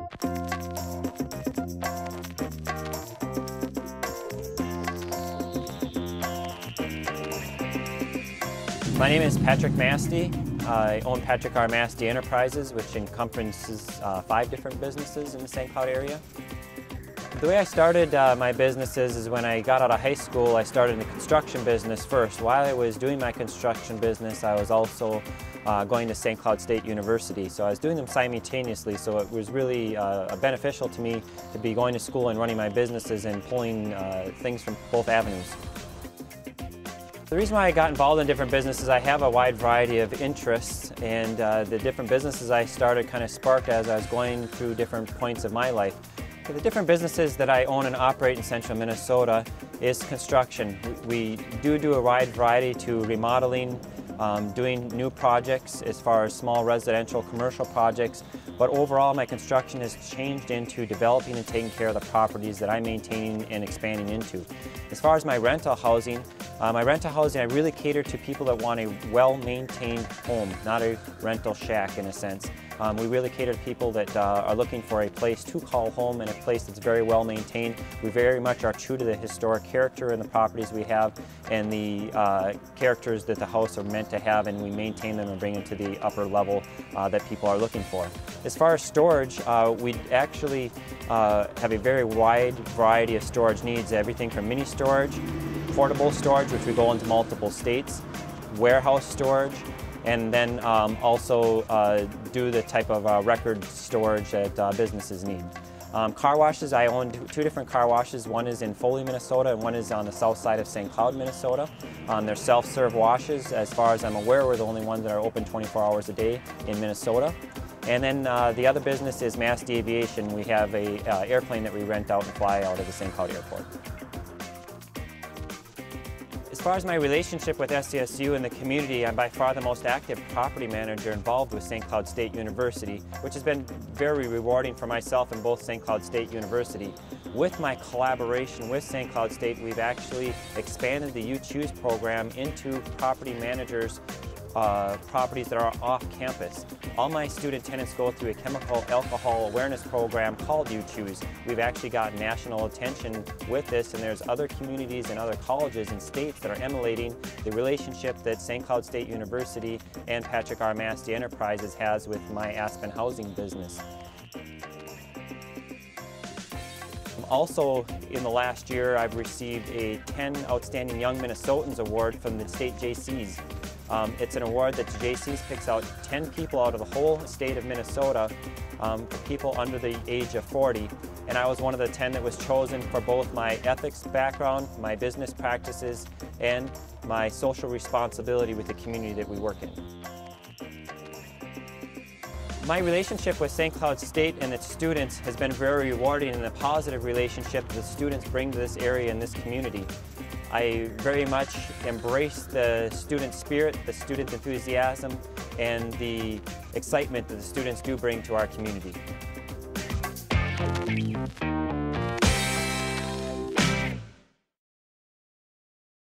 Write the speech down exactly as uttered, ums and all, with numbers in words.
My name is Patrick Mastey. I own Patrick R. Mastey Enterprises, which encompasses uh, five different businesses in the Saint Cloud area. The way I started uh, my businesses is when I got out of high school, I started in the construction business first. While I was doing my construction business, I was also uh, going to Saint Cloud State University. So I was doing them simultaneously, so it was really uh, beneficial to me to be going to school and running my businesses and pulling uh, things from both avenues. The reason why I got involved in different businesses, I have a wide variety of interests, and uh, the different businesses I started kind of sparked as I was going through different points of my life. The different businesses that I own and operate in central Minnesota is construction. We do do a wide variety to remodeling, um, doing new projects as far as small residential, commercial projects, but overall my construction has changed into developing and taking care of the properties that I'm maintaining and expanding into. As far as my rental housing, uh, my rental housing, I really cater to people that want a well-maintained home, not a rental shack in a sense. Um, we really cater to people that uh, are looking for a place to call home and a place that's very well maintained. We very much are true to the historic character in the properties we have and the uh, characters that the house are meant to have, and we maintain them and bring them to the upper level uh, that people are looking for. As far as storage, uh, we actually uh, have a very wide variety of storage needs, everything from mini storage, portable storage, which we go into multiple states, warehouse storage, and then um, also uh, do the type of uh, record storage that uh, businesses need. Um, car washes, I own two different car washes. One is in Foley, Minnesota, and one is on the south side of Saint Cloud, Minnesota. Um, they're self-serve washes. As far as I'm aware, we're the only ones that are open twenty-four hours a day in Minnesota. And then uh, the other business is Mastey Aviation. We have a uh, airplane that we rent out and fly out of the Saint Cloud Airport. As far as my relationship with S C S U and the community, I'm by far the most active property manager involved with Saint Cloud State University, which has been very rewarding for myself and both Saint Cloud State University. With my collaboration with Saint Cloud State, we've actually expanded the You Choose program into property managers Uh, properties that are off campus. All my student tenants go through a chemical alcohol awareness program called You Choose. We've actually got national attention with this, and there's other communities and other colleges and states that are emulating the relationship that Saint Cloud State University and Patrick R. Mastey Enterprises has with my Aspen housing business. Also, in the last year, I've received a ten Outstanding Young Minnesotans Award from the state J Cs. Um, it's an award that the J Cs picks out ten people out of the whole state of Minnesota, um, for people under the age of forty, and I was one of the ten that was chosen for both my ethics background, my business practices, and my social responsibility with the community that we work in. My relationship with Saint Cloud State and its students has been very rewarding, and a positive relationship that the students bring to this area and this community. I very much embrace the student spirit, the student enthusiasm, and the excitement that the students do bring to our community.